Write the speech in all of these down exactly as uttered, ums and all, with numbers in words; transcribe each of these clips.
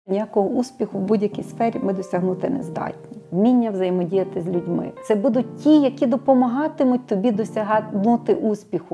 Ніякого успіху в будь-якій сфері ми досягнути не здатні. Вміння взаємодіяти з людьми. Це будуть ті, які допомагатимуть тобі досягнути успіху.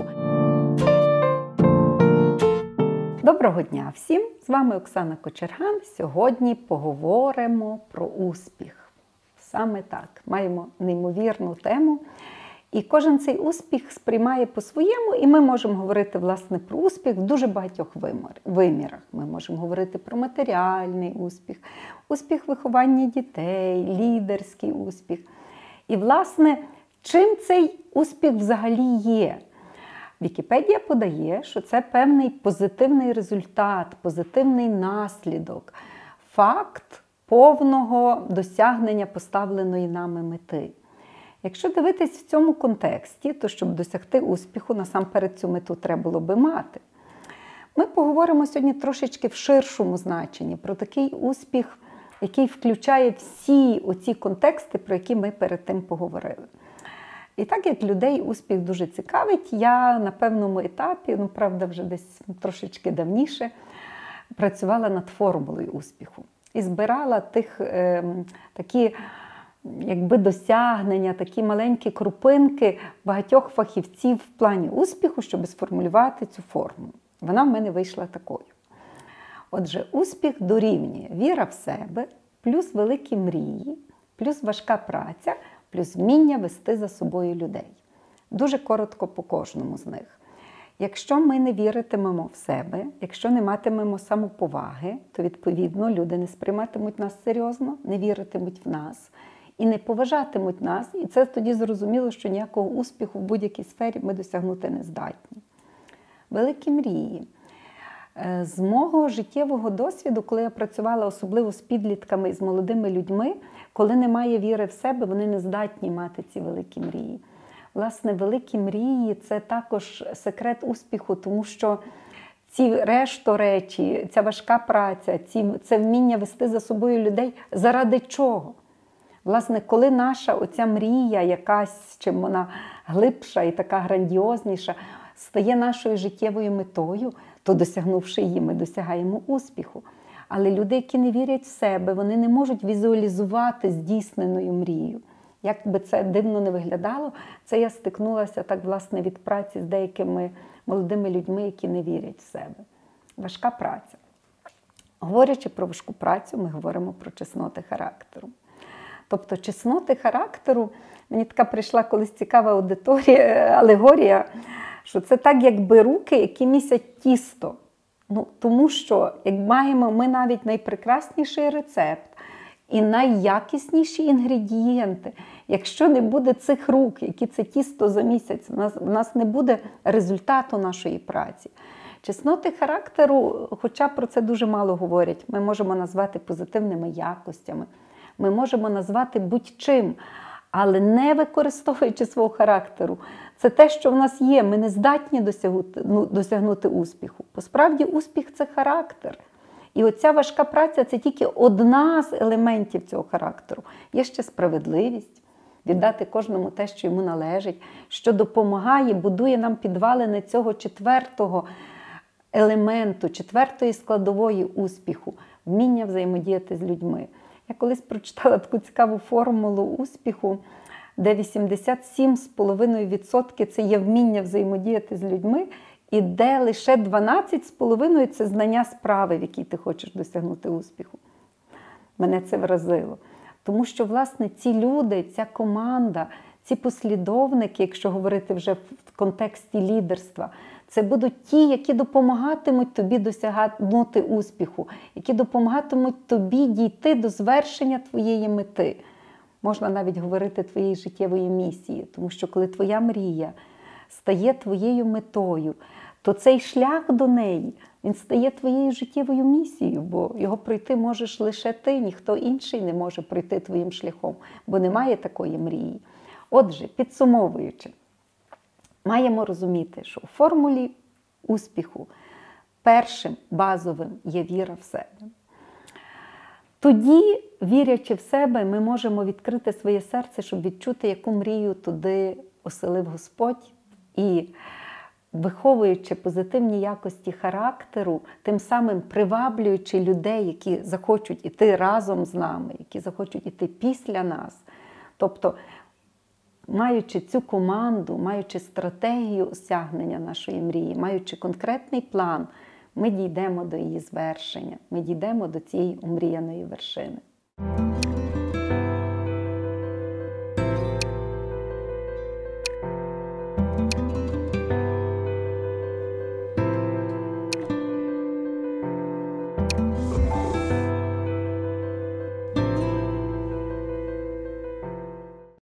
Доброго дня всім! З вами Оксана Кочерган. Сьогодні поговоримо про успіх. Саме так. Маємо неймовірну тему. І кожен цей успіх сприймає по-своєму, і ми можемо говорити, власне, про успіх в дуже багатьох вимірах. Ми можемо говорити про матеріальний успіх, успіх виховання дітей, лідерський успіх. І, власне, чим цей успіх взагалі є? Вікіпедія подає, що це певний позитивний результат, позитивний наслідок, факт повного досягнення поставленої нами мети. Якщо дивитись в цьому контексті, то щоб досягти успіху, насамперед цю мету треба було би мати. Ми поговоримо сьогодні трошечки в ширшому значенні про такий успіх, який включає всі оці контексти, про які ми перед тим поговорили. І так як людей успіх дуже цікавить, я на певному етапі, ну правда вже десь трошечки давніше, працювала над формулою успіху. І збирала тих е, такі якби досягнення, такі маленькі крупинки багатьох фахівців в плані успіху, щоб сформулювати цю формулу. Вона в мене вийшла такою. Отже, успіх дорівнює віра в себе, плюс великі мрії, плюс важка праця, плюс вміння вести за собою людей. Дуже коротко по кожному з них. Якщо ми не віритимемо в себе, якщо не матимемо самоповаги, то, відповідно, люди не сприйматимуть нас серйозно, не віритимуть в нас і не поважатимуть нас. І це тоді зрозуміло, що ніякого успіху в будь-якій сфері ми досягнути не здатні. Великі мрії. З мого життєвого досвіду, коли я працювала особливо з підлітками і з молодими людьми, коли немає віри в себе, вони не здатні мати ці великі мрії. Власне, великі мрії – це також секрет успіху, тому що ці решто речі, ця важка праця, ці, це вміння вести за собою людей – заради чого? Власне, коли наша оця мрія якась, чим вона глибша і така грандіозніша, стає нашою життєвою метою, то, досягнувши її, ми досягаємо успіху. Але люди, які не вірять в себе, вони не можуть візуалізувати здійсненою мрію. Як би це дивно не виглядало, це я стикнулася так, власне, від праці з деякими молодими людьми, які не вірять в себе. Важка праця. Говорячи про важку працю, ми говоримо про чесноти характеру. Тобто чесноти характеру, мені така прийшла колись цікава аудиторія, алегорія, що це так, якби руки, які місять тісто. Ну, тому що, як маємо ми навіть найпрекрасніший рецепт і найякісніші інгредієнти, якщо не буде цих рук, які це тісто замісять, в нас, в нас не буде результату нашої праці. Чесноти характеру, хоча про це дуже мало говорять, ми можемо назвати позитивними якостями, ми можемо назвати будь-чим, але не використовуючи свого характеру. Це те, що в нас є, ми не здатні досягнути, ну, досягнути успіху. Посправді успіх – це характер. І оця важка праця – це тільки одна з елементів цього характеру. Є ще справедливість, віддати кожному те, що йому належить, що допомагає, будує нам підвалини цього четвертого елементу, четвертої складової успіху – вміння взаємодіяти з людьми. Я колись прочитала таку цікаву формулу успіху, де вісімдесят сім цілих п'ять десятих відсотка це є вміння взаємодіяти з людьми, і де лише дванадцять цілих п'ять десятих це знання справи, в якій ти хочеш досягнути успіху. Мене це вразило. Тому що, власне, ці люди, ця команда, ці послідовники, якщо говорити вже в контексті лідерства, це будуть ті, які допомагатимуть тобі досягнути успіху, які допомагатимуть тобі дійти до звершення твоєї мети. Можна навіть говорити твоєї життєвої місії, тому що коли твоя мрія стає твоєю метою, то цей шлях до неї, він стає твоєю життєвою місією, бо його пройти можеш лише ти, ніхто інший не може пройти твоїм шляхом, бо немає такої мрії. Отже, підсумовуючи, маємо розуміти, що у формулі успіху першим базовим є віра в себе. Тоді, вірячи в себе, ми можемо відкрити своє серце, щоб відчути, яку мрію туди оселив Господь. І виховуючи позитивні якості характеру, тим самим приваблюючи людей, які захочуть іти разом з нами, які захочуть іти після нас. Тобто, маючи цю команду, маючи стратегію осягнення нашої мрії, маючи конкретний план, ми дійдемо до її звершення, ми дійдемо до цієї омріяної вершини.